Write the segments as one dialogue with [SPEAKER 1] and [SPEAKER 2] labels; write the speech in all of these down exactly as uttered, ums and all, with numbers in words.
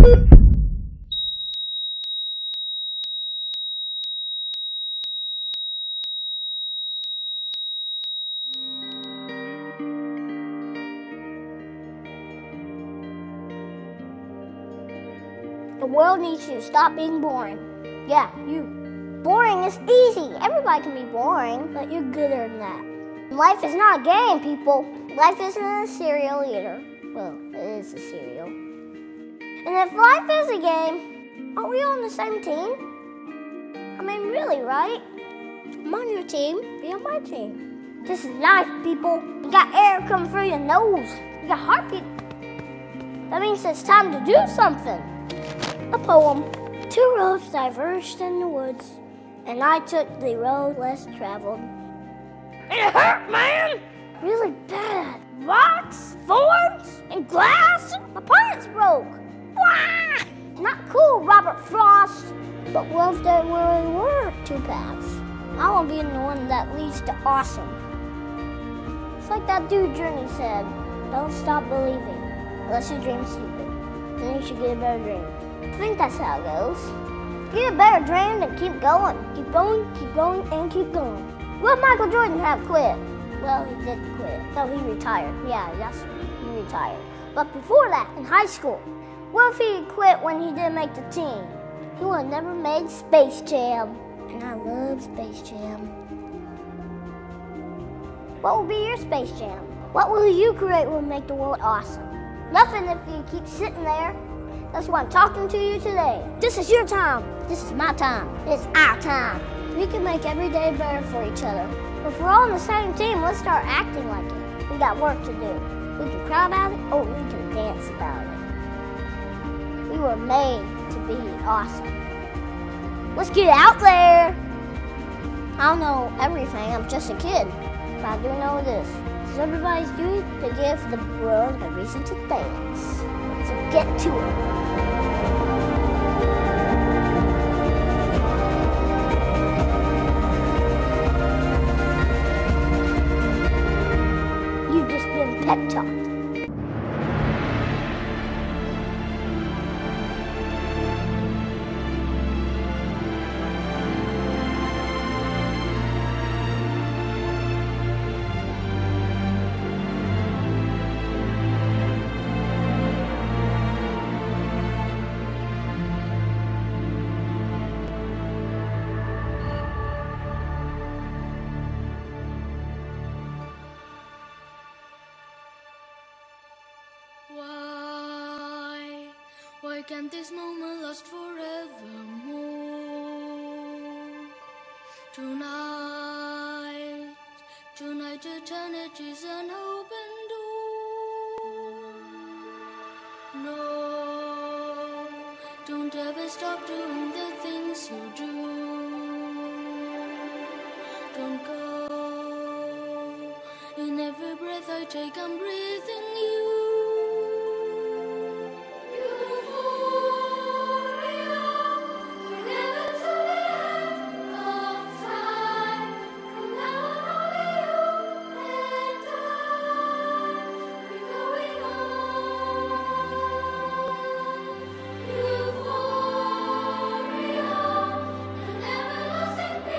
[SPEAKER 1] The world needs you to stop being boring. Yeah, you. Boring is easy. Everybody can be boring, but you're gooder than that. Life is not a game, people. Life isn't a cereal either. Well, it is a cereal. And if life is a game, are we on the same team? I mean, really, right? I'm on your team, be on my team. This is life, people. You got air coming through your nose. You got heartbeat. That means it's time to do something. A poem. Two roads diverged in the woods, and I took the road less traveled. It hurt, man! Really bad. Rocks, thorns, and glass. My parts broke. Wah! Not cool, Robert Frost. But what if there really were two paths? I want to be the one that leads to awesome. It's like that dude Journey said, don't stop believing unless you dream stupid. Then you should get a better dream. I think that's how it goes. Get a better dream and keep going. Keep going, keep going, and keep going. Will Michael Jordan have quit? Well, he did quit. No, he retired. Yeah, yes, he retired. But before that, in high school, what if he quit when he didn't make the team? He would have never made Space Jam. And I love Space Jam. What will be your Space Jam? What will you create will make the world awesome? Nothing if you keep sitting there. That's why I'm talking to you today. This is your time. This is my time. It's our time. We can make every day better for each other. If we're all on the same team, let's start acting like it. We got work to do. We can cry about it, or we can dance about it. We were made to be awesome. Let's get out there. I don't know everything. I'm just a kid. But I do know this. It's everybody's duty to give the world a reason to dance. So get to it. You've just been pep talked.
[SPEAKER 2] Why, why can't this moment last forevermore? Tonight, tonight eternity's an open door. No, don't ever stop doing the things you do. Don't go, in every breath I take I'm breathing you.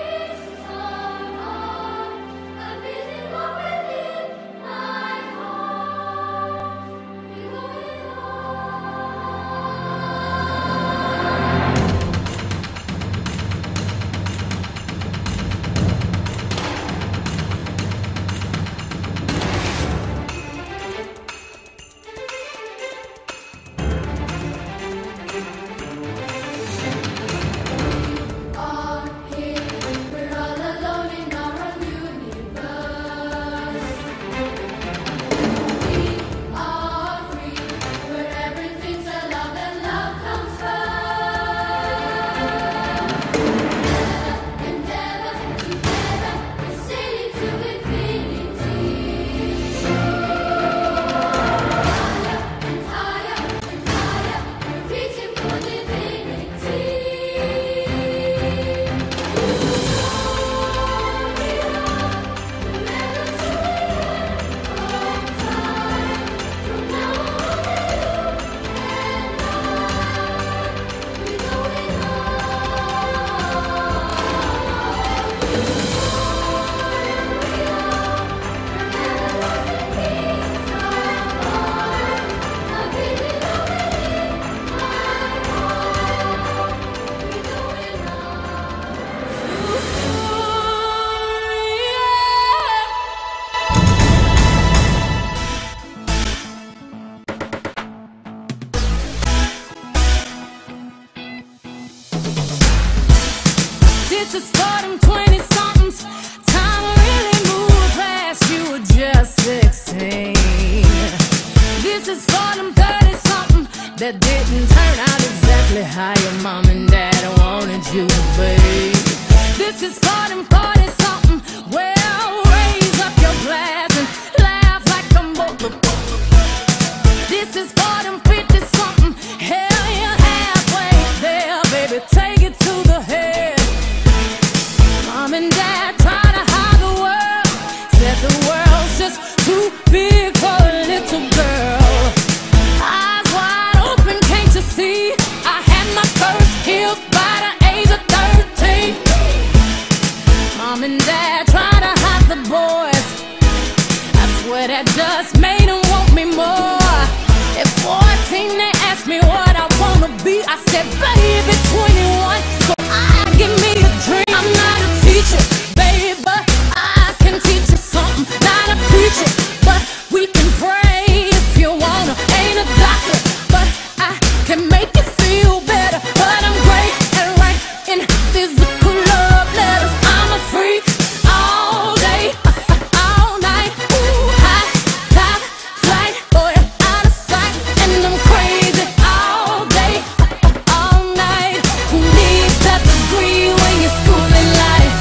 [SPEAKER 3] Within my heart.
[SPEAKER 2] This is for them twenty-somethings. Time really moves fast, you were just sixteen. This is for them thirty-something that didn't turn out exactly how your mom and dad wanted you to be. This is for them forty-something. Well, raise up your glass and laugh like a mother. This is for them fifty-something. Hell, you're halfway there, baby. Take it to the head. Mom and dad try to hide the world. Said the world's just too big for a little girl. Eyes wide open, can't you see? I had my first heels by the age of thirteen. Mom and dad try to hide the boys. I swear that just made them want me more. At fourteen they asked me what I wanna be. I said, baby, twenty-one, so I give me a dream. I'm not a teacher, baby, but I can teach you something. Not a preacher, but we can pray if you wanna. Ain't a doctor, but I can make you feel better. But I'm great at writing physical love letters. I'm a freak all day, all night. Ooh, high top flight, boy, out of sight. And I'm crazy all day, all night. Who needs that degree when you're schooling life?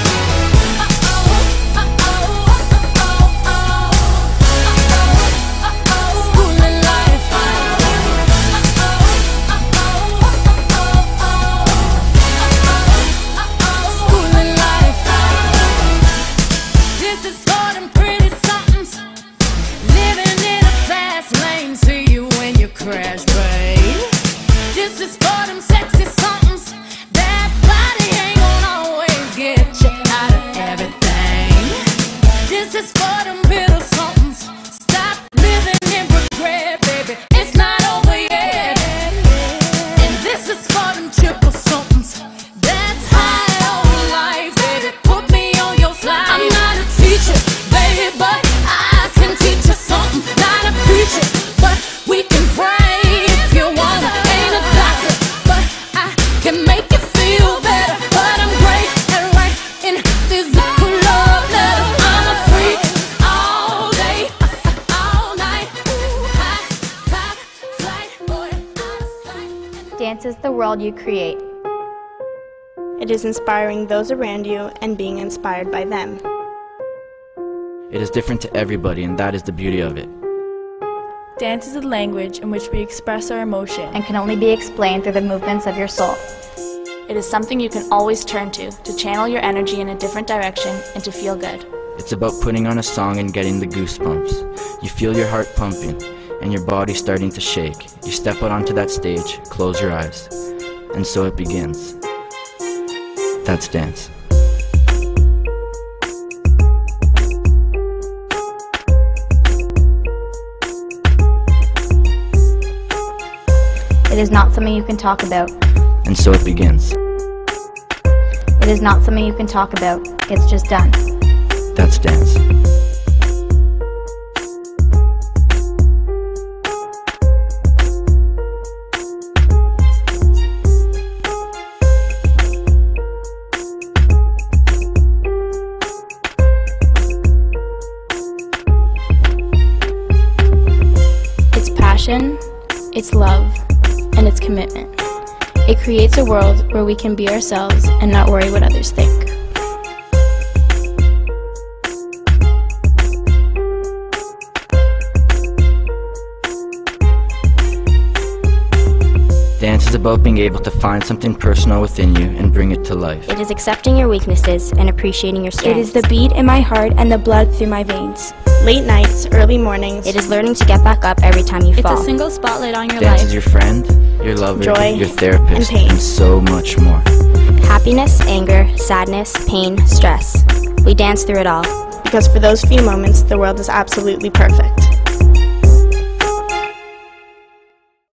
[SPEAKER 2] Uh-oh, uh-oh, uh-oh, uh-oh. Schooling life. Schooling life. This is for them pretty somethings. Living in a fast lane, see you when you crash, babe. This is for them sexy somethings. That body ain't gonna always get you out of everything. This is for them bitter somethings. Stop living in regret, baby. It's not over yet. And this is for them triple somethings. That's high on life, baby. Put me on your slide. I'm not a teacher, baby, but I can teach you something. Not a preacher, but we can pray if you wanna. Ain't a doctor, but I can make you feel better. But I'm great at writing physical love letters. I'm a freak all day, all night. Ooh, high top flight, boy, out of sight.
[SPEAKER 3] Dance is the world you create.
[SPEAKER 4] It is inspiring those around you and being inspired by them.
[SPEAKER 5] It is different to everybody, and that is the beauty of it.
[SPEAKER 6] Dance is a language in which we express our emotion.
[SPEAKER 3] And can only be explained through the movements of your soul.
[SPEAKER 6] It is something you can always turn to, to channel your energy in a different direction and to feel good.
[SPEAKER 5] It's about putting on a song and getting the goosebumps. You feel your heart pumping, and your body starting to shake. You step out onto that stage, close your eyes, and so it begins. That's dance.
[SPEAKER 3] It is not something you can talk about.
[SPEAKER 5] And so it begins.
[SPEAKER 3] It is not something you can talk about. It's just done.
[SPEAKER 5] That's dance.
[SPEAKER 4] It's passion, it's love, and it's commitment. It creates a world where we can be ourselves and not worry what others think.
[SPEAKER 5] Dance is about being able to find something personal within you and bring it to life.
[SPEAKER 7] It is accepting your weaknesses and appreciating your strengths.
[SPEAKER 4] It is the beat in my heart and the blood through my veins. Late nights, early mornings.
[SPEAKER 7] It is learning to get back up every time you
[SPEAKER 6] It's
[SPEAKER 7] fall.
[SPEAKER 6] a single spotlight on your
[SPEAKER 5] Dance
[SPEAKER 6] life.
[SPEAKER 5] is your friend, your lover,
[SPEAKER 4] Joy,
[SPEAKER 5] your therapist,
[SPEAKER 4] and pain.
[SPEAKER 5] and so much more.
[SPEAKER 7] Happiness, anger, sadness, pain, stress. We dance through it all.
[SPEAKER 4] Because for those few moments, the world is absolutely perfect.